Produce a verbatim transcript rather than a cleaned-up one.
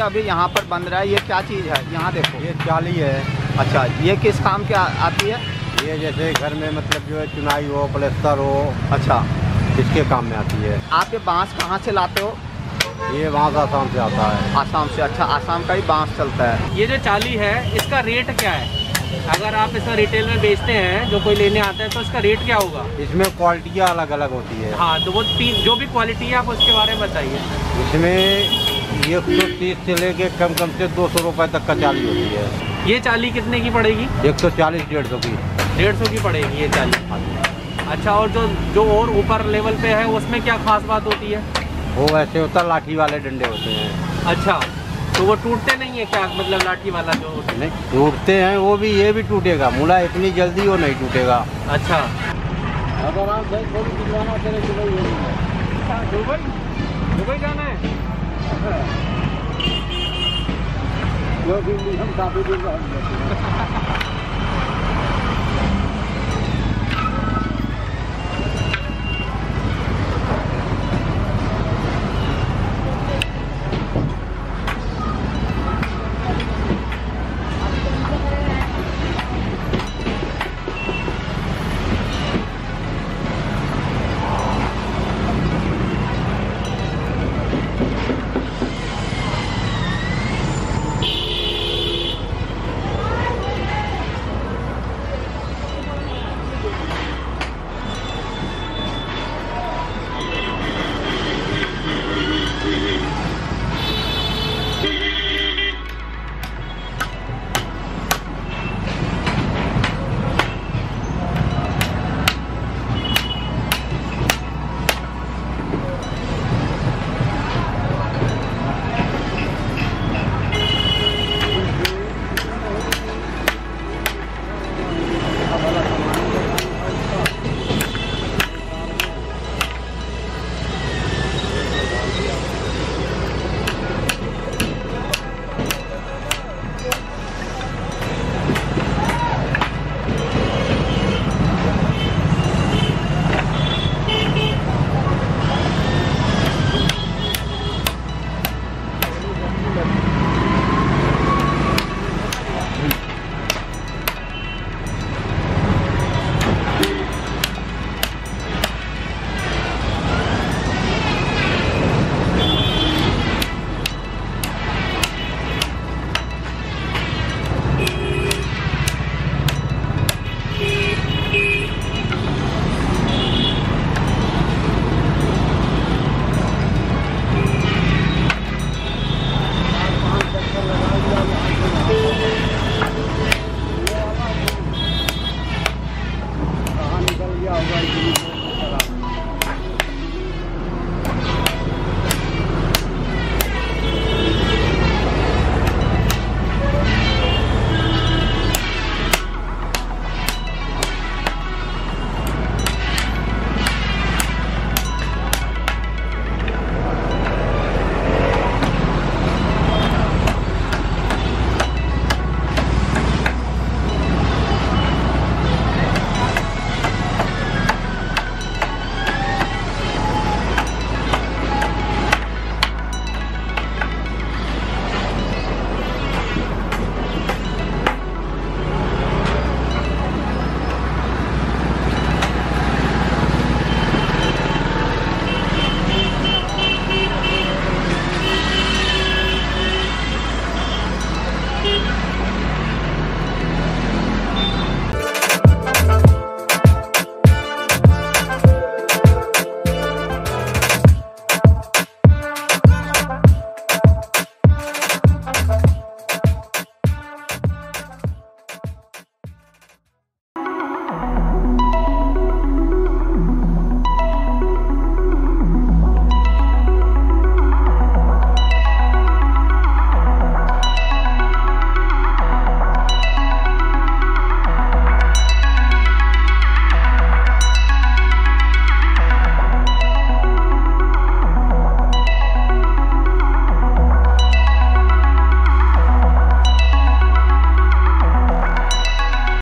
अभी यहाँ पर बन रहा है, ये क्या चीज़ है? यहाँ देखो, ये चाली है। अच्छा, ये किस काम के आ, आती है? ये जैसे घर में मतलब जो है चुनाई हो, प्लास्टर हो, अच्छा, इसके काम में आती है। आप ये बांस कहाँ से लाते हो? ये बांस आसाम से आता है। आसाम से? अच्छा, आसाम का ही बांस चलता है। ये जो चाली है इसका रेट क्या है? अगर आप इसका रिटेल में बेचते हैं, जो कोई लेने आता है, तो इसका रेट क्या होगा? इसमें क्वालिटियाँ अलग अलग होती है। हाँ, तो वो तीन जो भी क्वालिटी है आप उसके बारे में बताइए। इसमें एक सौ तीस से लेके कम कम से दो सौ रुपये तक का चाली होती है। ये चाली कितने की पड़ेगी? एक सौ चालीस डेढ़ सौ की। डेढ़ सौ की पड़ेगी ये चाली। हाँ जी। अच्छा, और जो जो और ऊपर लेवल पे है उसमें क्या खास बात होती है? वो वैसे होता है, लाठी वाले डंडे होते हैं। अच्छा, तो वो टूटते नहीं है क्या? मतलब लाठी वाला जो नहीं टूटते हैं वो भी, ये भी टूटेगा। मुला इतनी जल्दी वो नहीं टूटेगा। अच्छा, अगर आप दुबई दुबई जाना है? हम काफी दिन